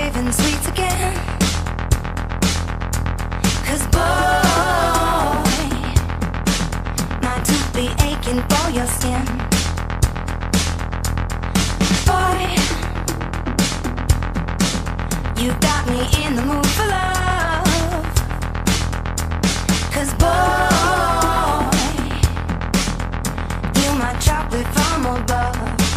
craving sweets again. 'Cause boy, my tooth be aching for your skin. Boy, you got me in the mood for love. 'Cause boy, you my chocolate from above.